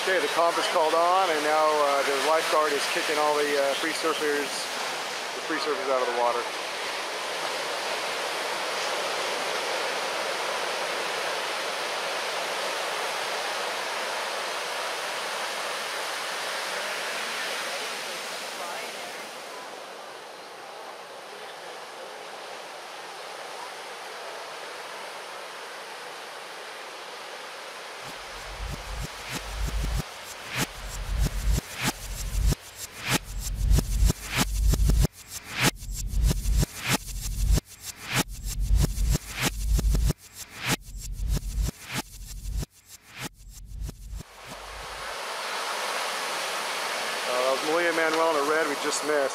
Okay, the comp is called on, and now the lifeguard is kicking all the free surfers out of the water. That was Malia Manuel in a red we just missed.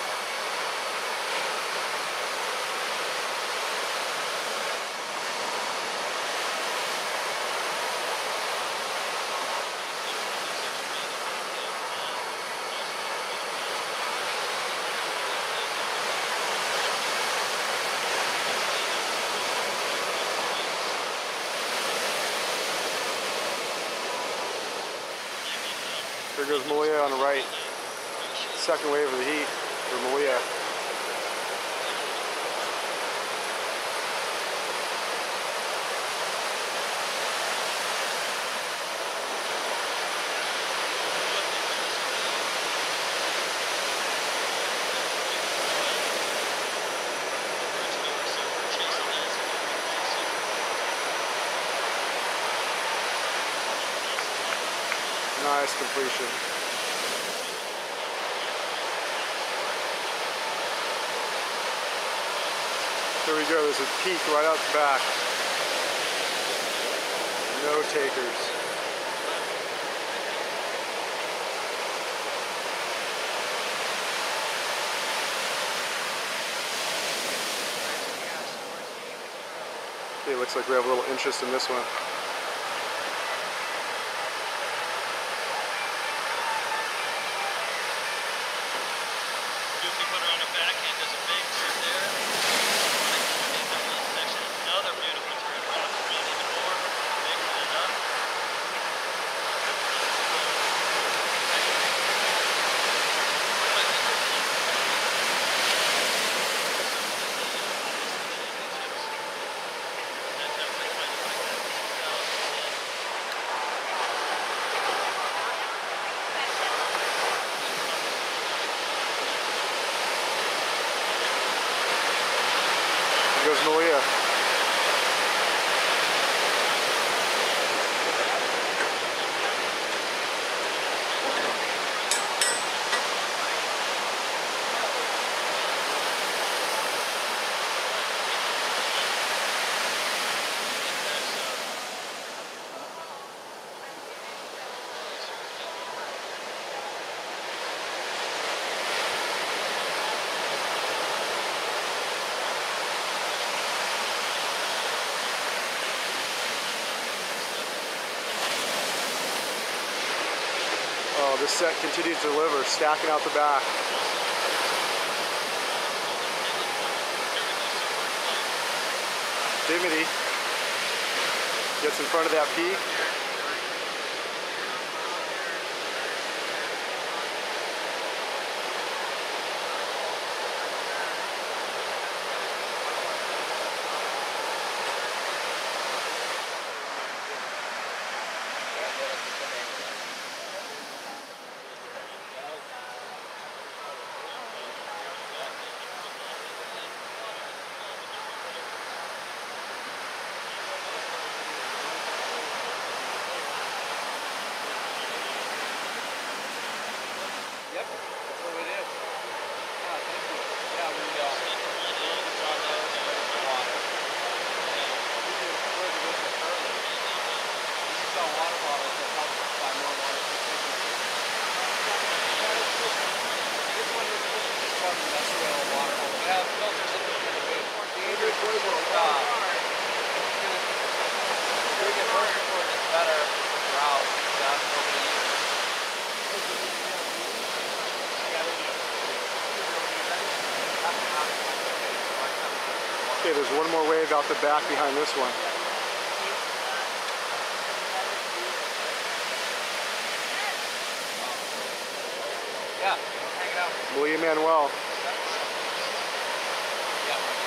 There goes Malia on the right. Second wave of the heat for Malia. Nice completion. There we go, there's a peak right out the back. No takers. Okay, looks like we have a little interest in this one. There goes Malia. Oh, this set continues to deliver, stacking out the back. Dimity gets in front of that peak. Okay, there's one more wave out the back behind this one. Yeah, hang it out. Malia Manuel. Yeah.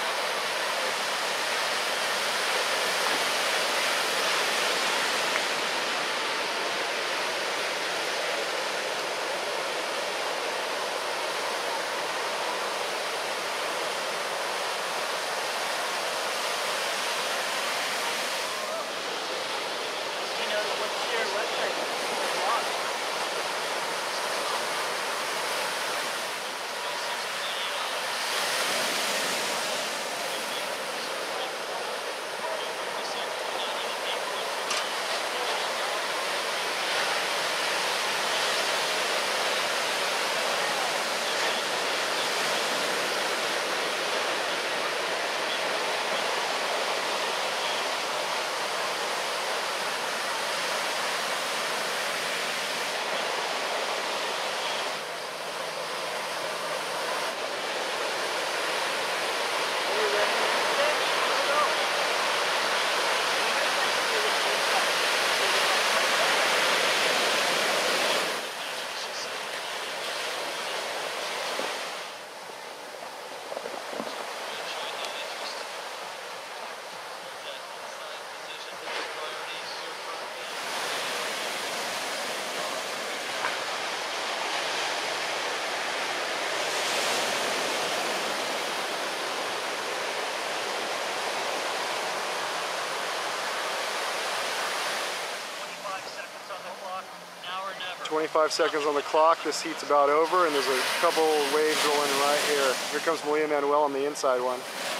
25 seconds on the clock. This heat's about over, and there's a couple waves rolling right here. Here comes Malia Manuel on the inside one.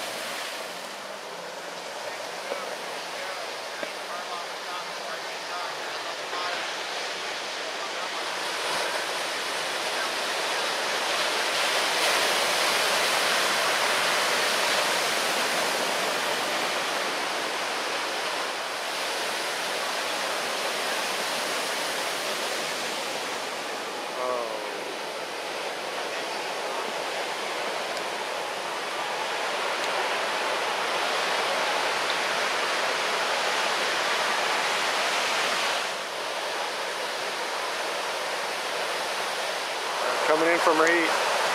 Coming in from her heat.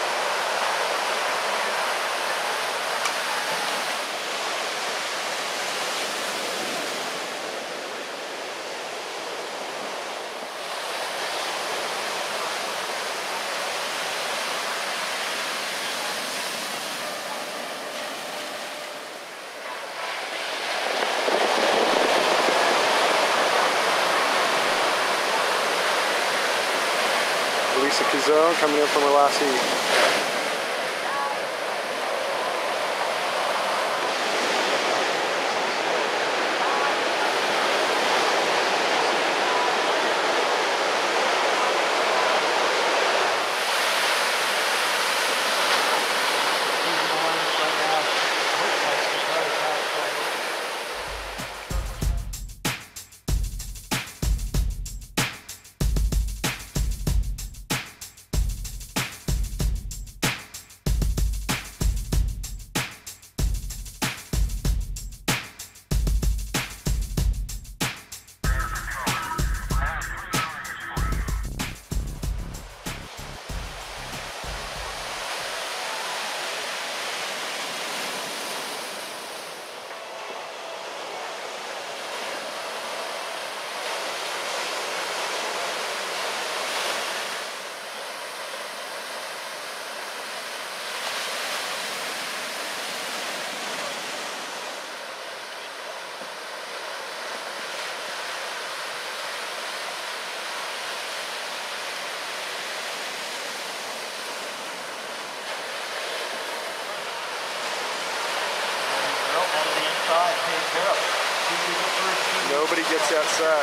Alessa Quizon coming in from her last heat. Nobody gets that set.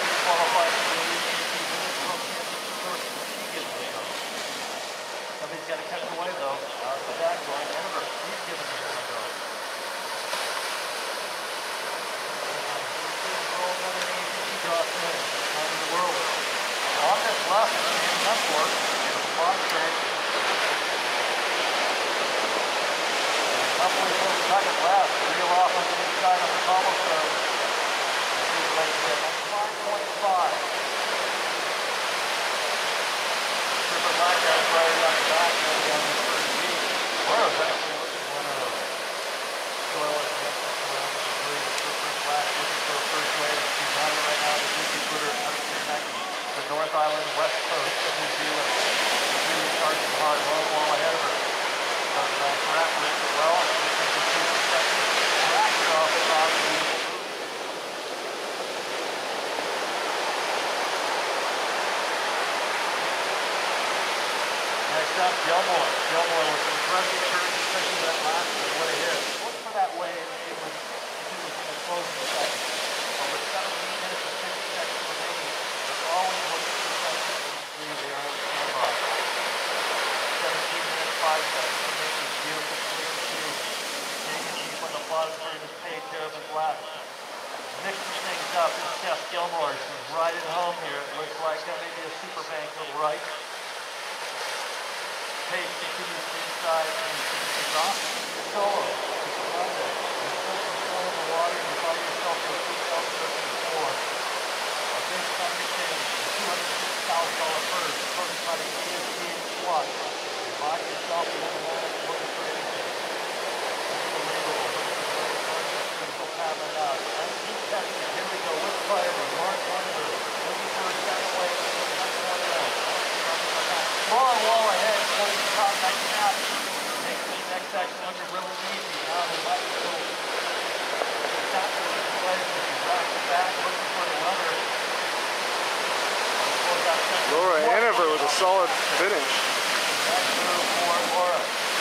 Somebody's got to cut away though. The back going, Enever, he's giving it a go. He drops in the world. On this left, that's work. On straight. Halfway through the second left, reel off on the inside of the cobblestone. 5.5. Super black guys right up. back early on this first week. We're actually looking at one of those soil advancements around the debris. Super flat, looking for a first wave. She's on it right now. The 50-footer connecting the North Island, west coast of New Zealand. She's really charging hard, long wall ahead of her. Correct with it well. This is the super section. Cracked it off the top. Beautiful move. Next up, Gilmore. Gilmore with some impressive turns, especially that last one when it hit. Look for that wave if it was in the closing section. But with 17 minutes and 50 seconds remaining, they're always looking for something to leave there on standby. 17 minutes, 5 seconds remaining. Beautiful swing two. Taking deep on the bottom turn is Paige Hareb left. Mixing things up is Steph Gilmore. She's right at home here. It looks like maybe a super bank to the right. Paige continues inside and she's off. Solo. It's a Monday. There's still some snow in the water and you find yourself in a seatbelt searching for a big summer change. $206,000 purse purchased by the ESP and Swatch. Buy yourself a little moment looking for anything. Unbelievable. We'll have it out. 19 seconds. Here we go with priority. Mark Enever. Looking for a second wave. Long wall ahead, towards the top, nice snap. Makes this next section look really easy. Now they might go exactly this way. She racks it back, looking for the runner. Laura Enever with a solid finish. That's through for Laura.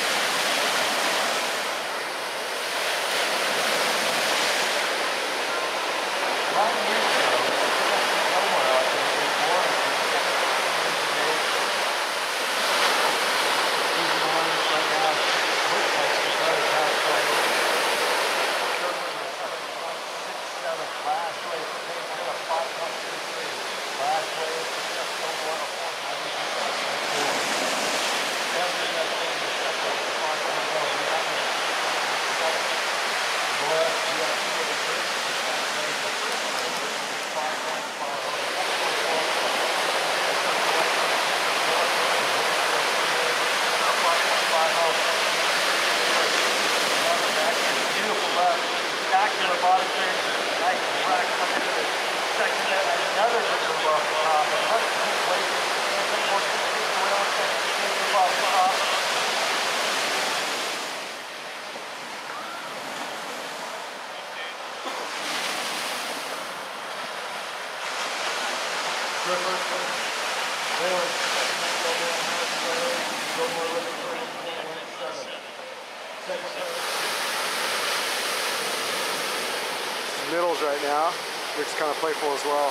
Middles right now. Looks kind of playful as well.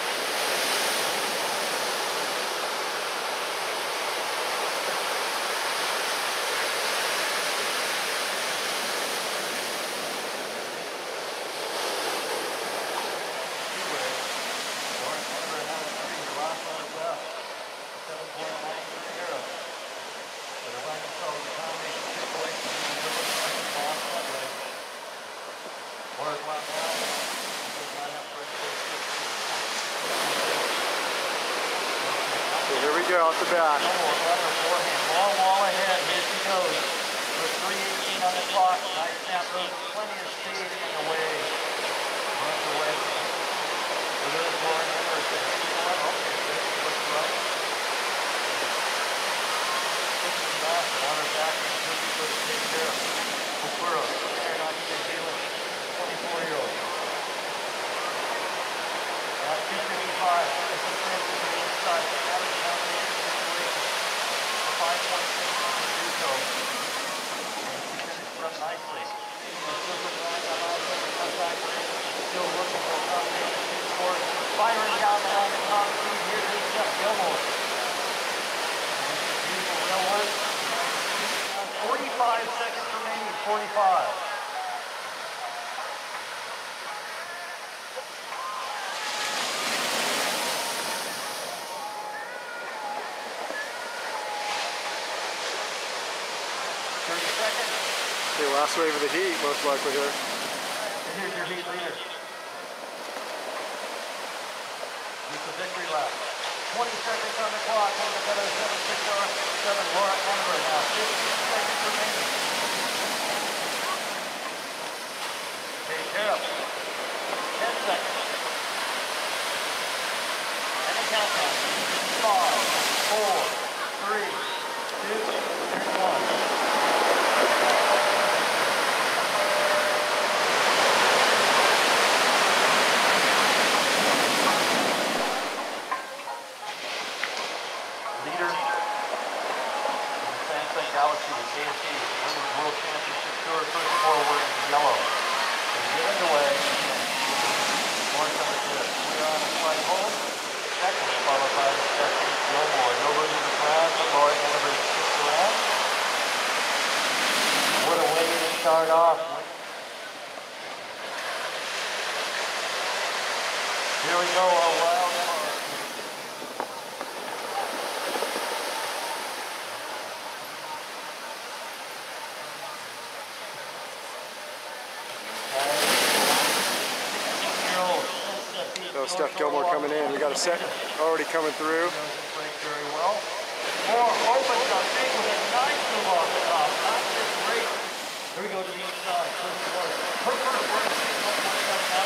Here we go off the back. Long wall ahead. Here she goes. With 3:18 on the clock. Nice snap move. Plenty of speed in the way. Runs away. It is Lauren Emerson. Okay, looks right. Looking back on her back and looking for the take care of. Okura, here on New Zealand. 24-year-old. At 255. It's a friend to the inside. 5.6 to do so. And she finished up nicely. The super grind on all the comeback rate. Still looking for a combination of scores. Firing down the line at top speed. Here is Steph Gilmore. And some beautiful rail work. 45 seconds remaining. 45. Okay, last wave of the heat, most likely here. And here's your heat leader. It's a victory lap. 20 seconds on the clock. On the better 7-6 Enever now. 15 seconds remaining. Paige Hareb. 10 seconds. And a countdown. 5, 4, 3, 2, and 1. Galaxy with AFC Women's World Championship Tour. First of all, we're in yellow. So get underway. Orange number 2. We're on a flight home. Second, followed by Gilmore. Nobody in the ground, but Malia Manuel sticks around. What a way to start off. Here we go, a wild Enever. Steph Gilmore coming in. We got a set already coming through. Very well. More opens up big with a nice move off the top. Not just great. Here we go to the inside. Her first work is coming out.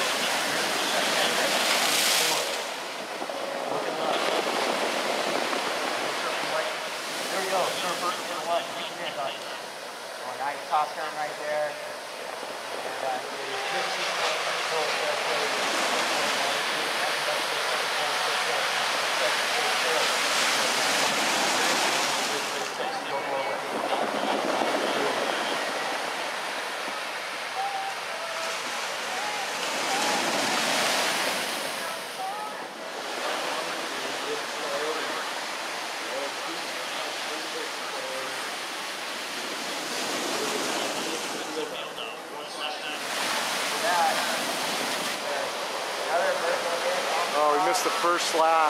Looking up. Here we go. Surfer to the left. Oh, nice top turn right there. And oh, we missed the first slash.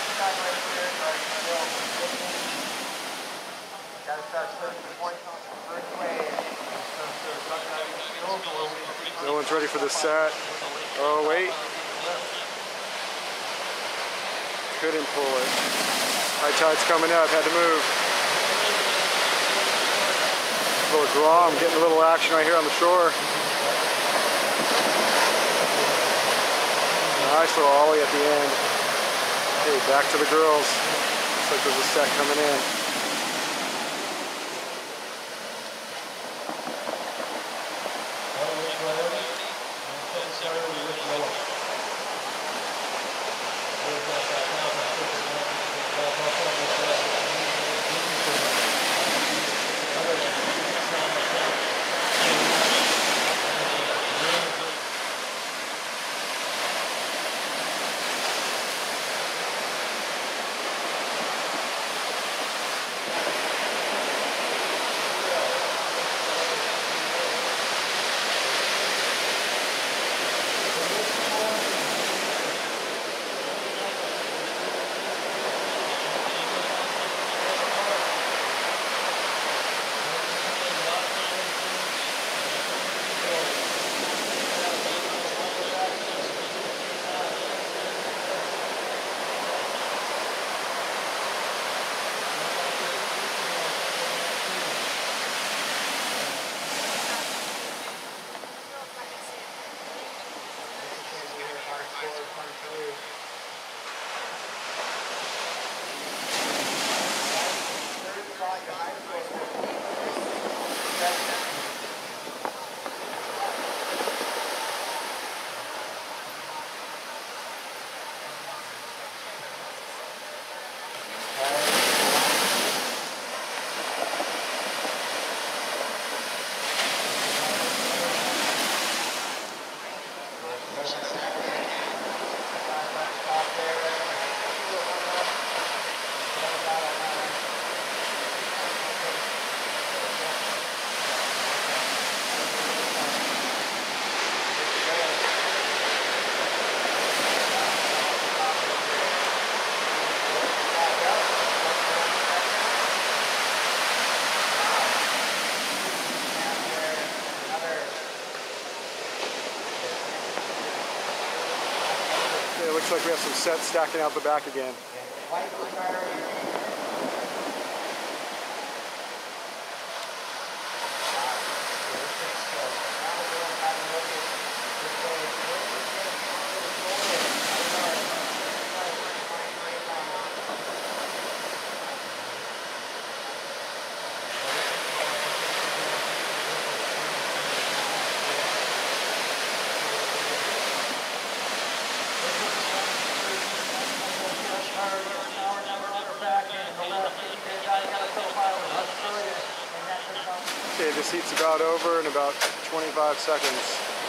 No one's ready for the set. Oh, wait. Couldn't pull it. High tide's coming up, had to move. A little grom, getting a little action right here on the shore. Nice little ollie at the end. Okay, back to the girls. Looks like there's a set coming in. Looks like we have some sets stacking out the back again. this heat's about over in about 25 seconds.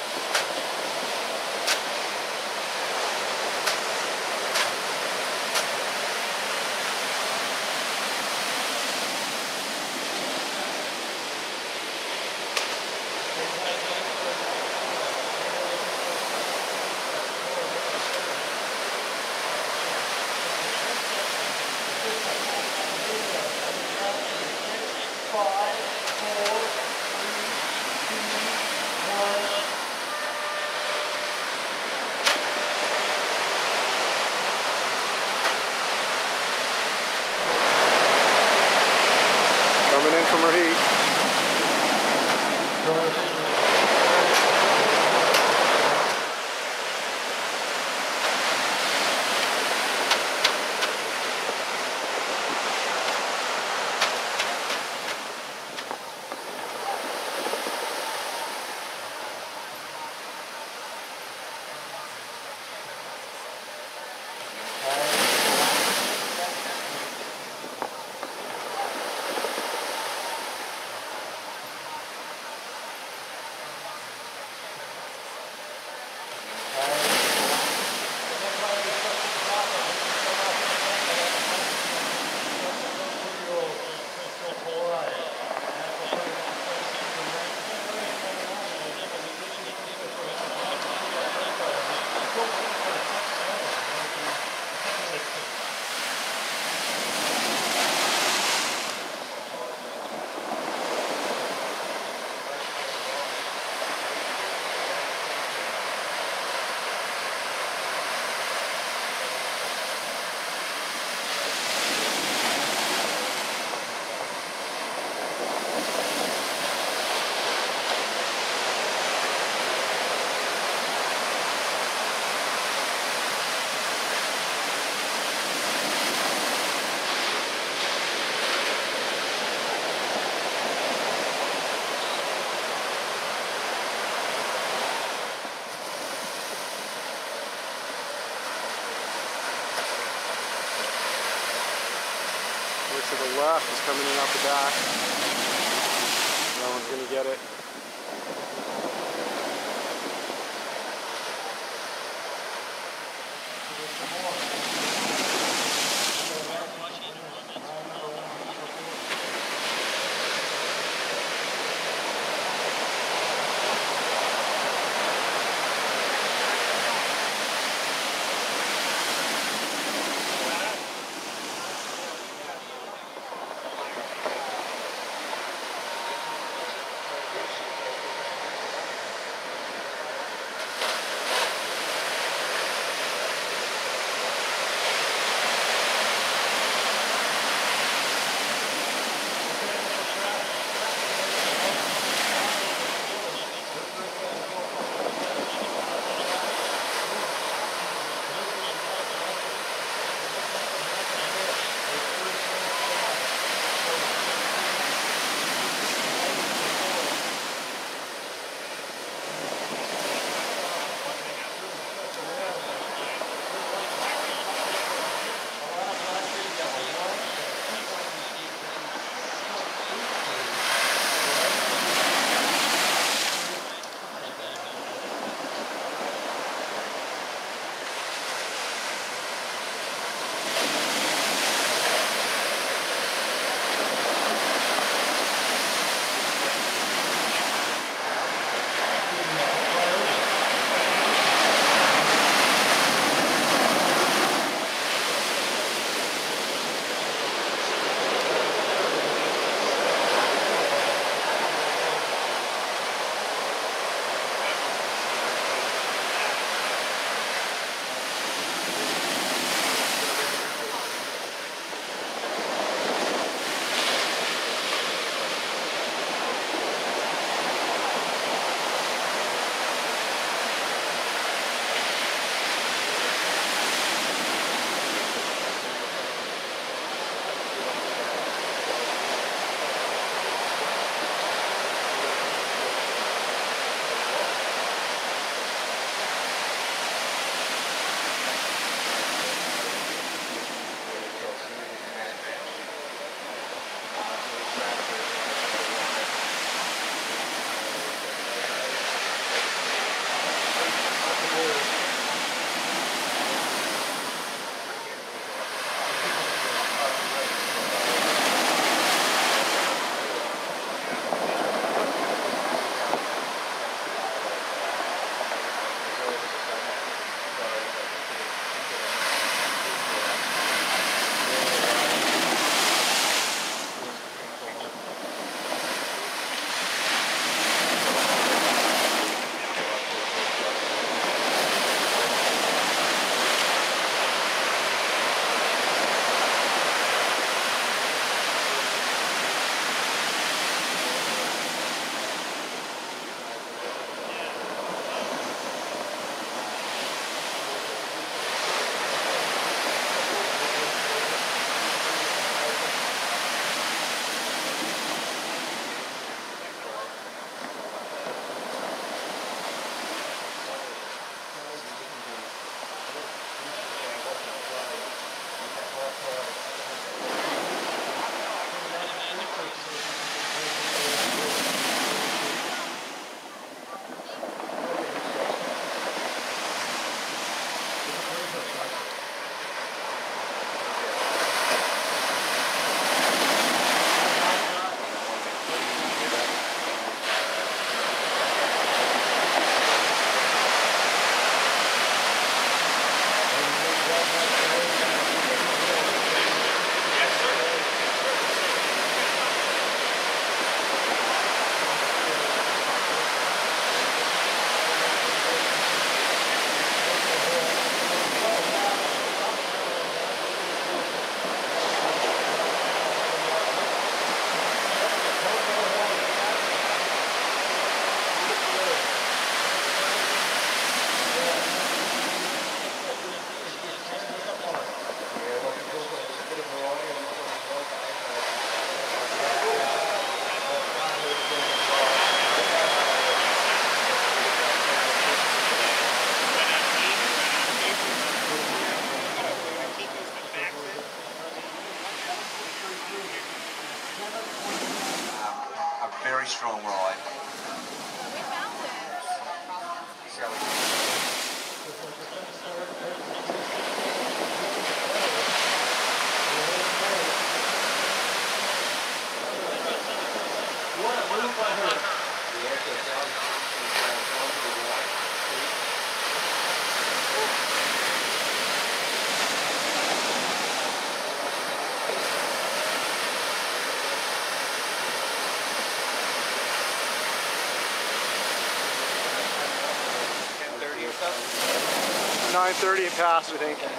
Coming in from her heat. To the left is coming in out the back. No one's going to get it. very strong ride. It's 9:30 and past, I think.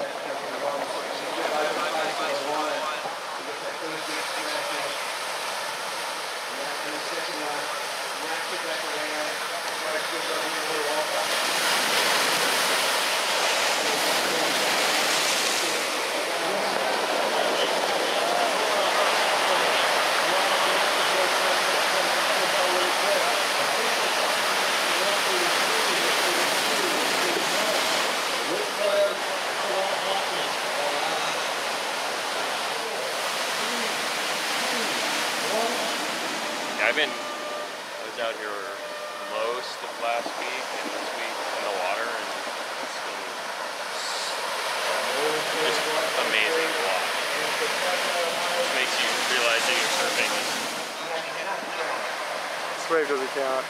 I was out here most of last week and this week in the water, and it's been just amazing to watch. It makes you realize that you're surfing. This wave doesn't count.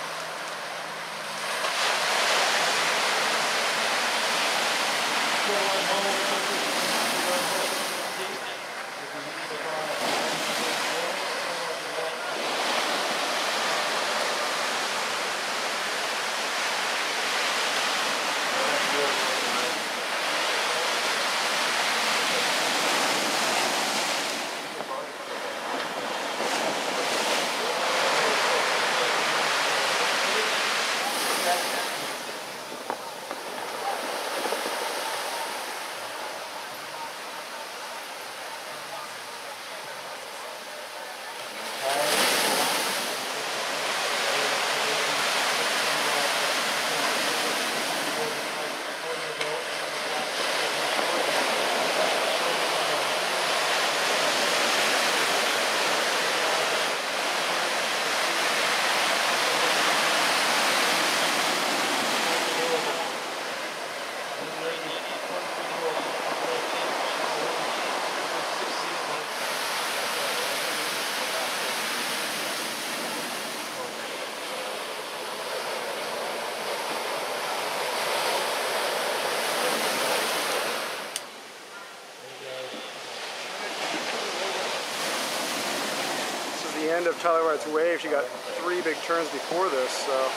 The end of Tyler White's wave. She got 3 big turns before this, so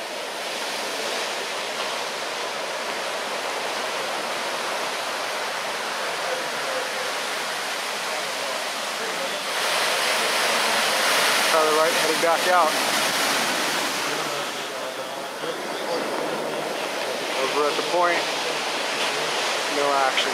Tyler White heading back out. Over at the point, no action.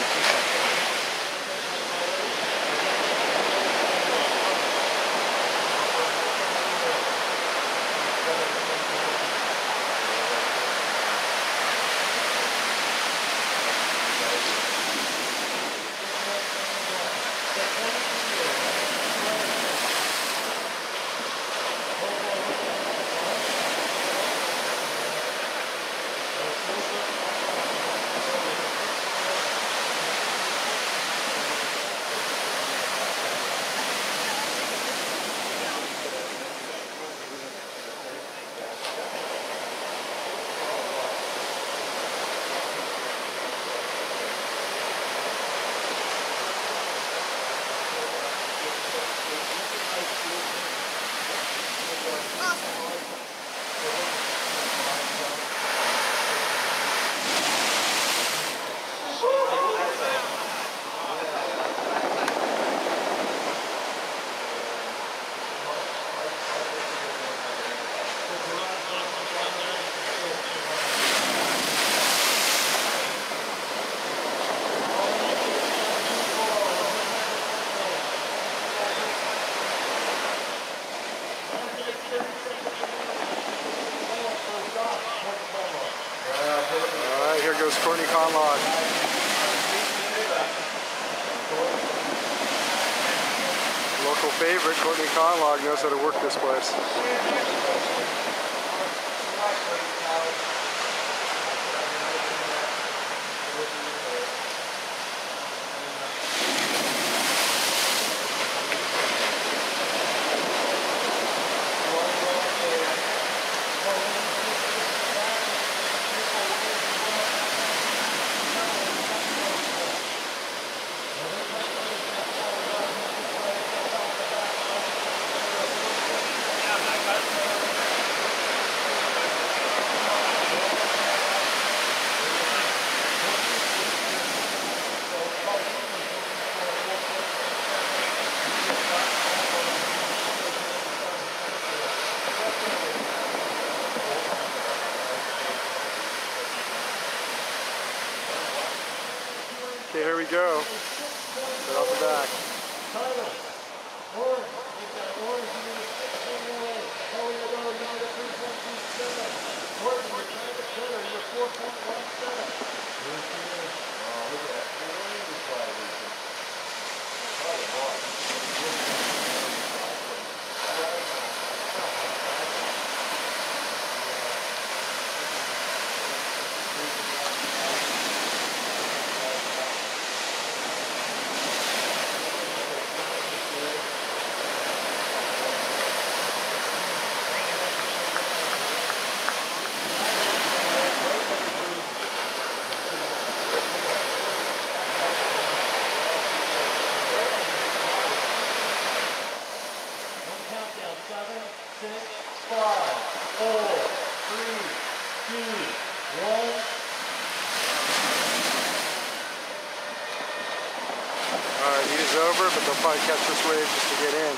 local favorite, Courtney Conlog, knows how to work this place. Okay, here we go. Right off the back. Alright, heat is over, but they'll probably catch this wave just to get in.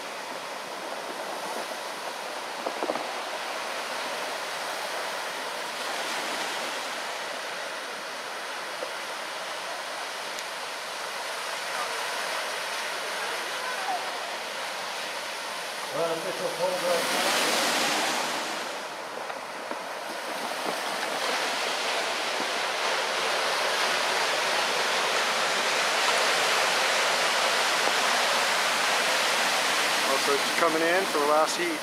So it's coming in for the last heat.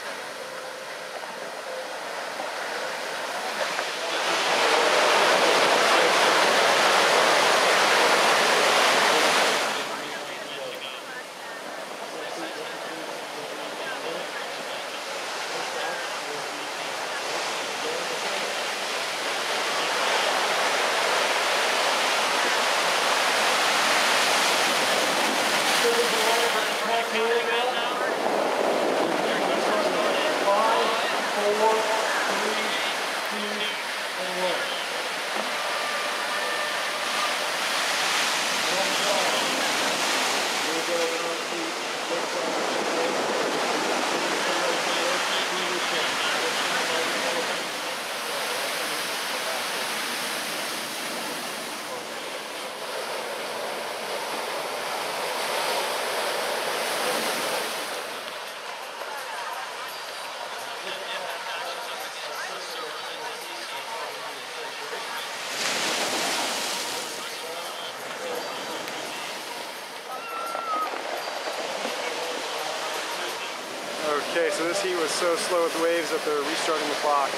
Okay, so this heat was so slow with the waves that they're restarting the clock.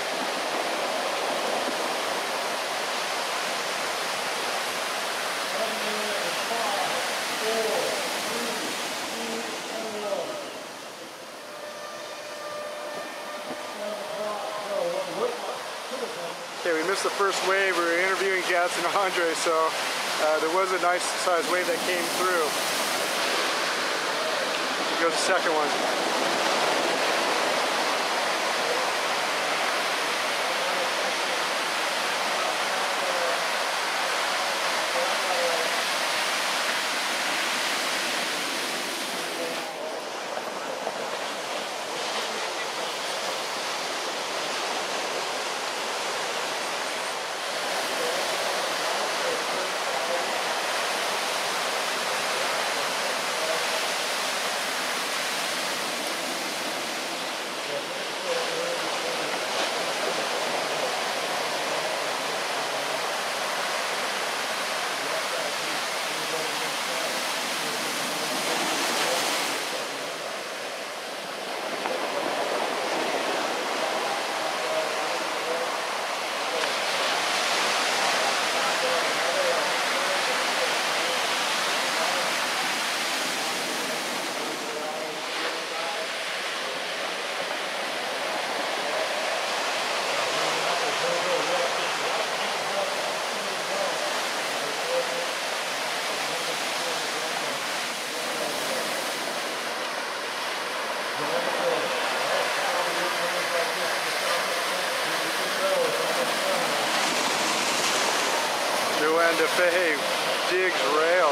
Okay, we missed the first wave. We were interviewing Gats and Andre, so there was a nice sized wave that came through. Here goes the second one. Fe digs rail.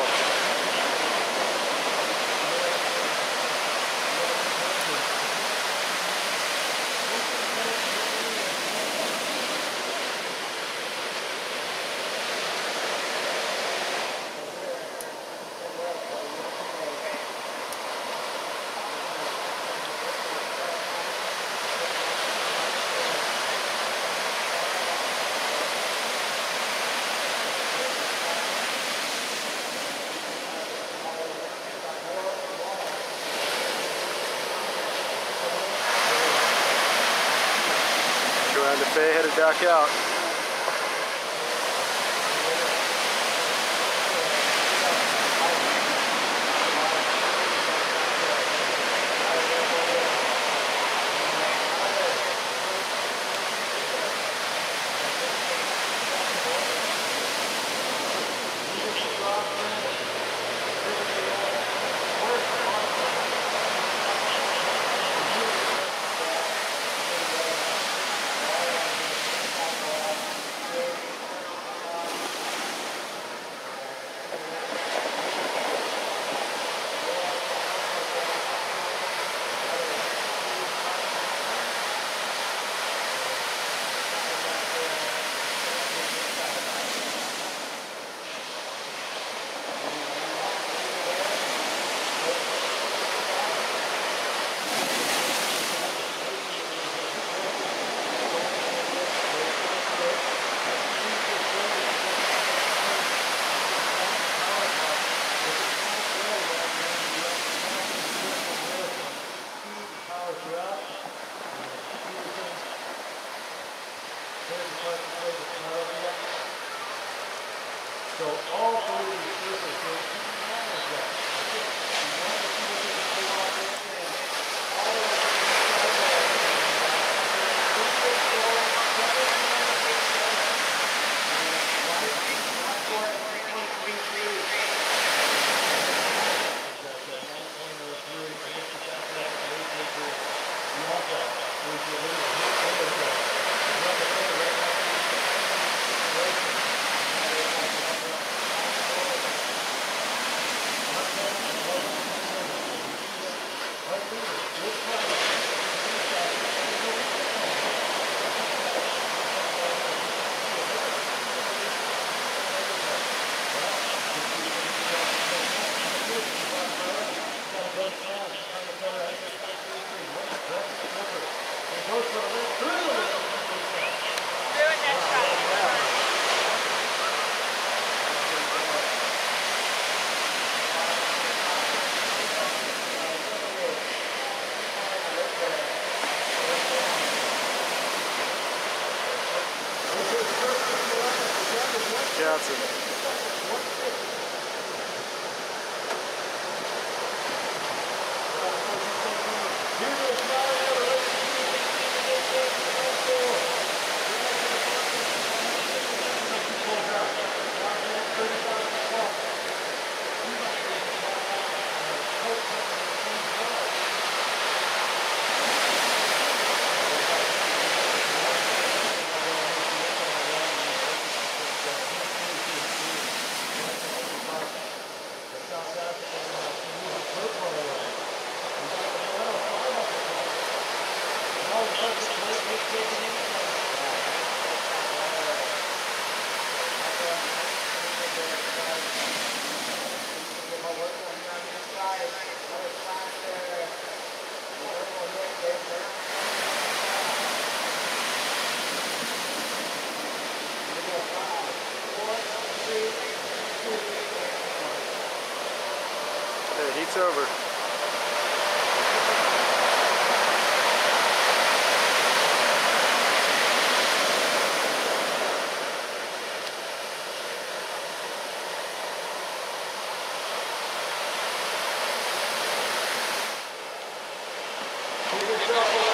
Around the Fe headed back out. So all three of these surfaces will manage that. You want to see what you can pull off in and all of it. Johnson. The heat's over. Give yourself a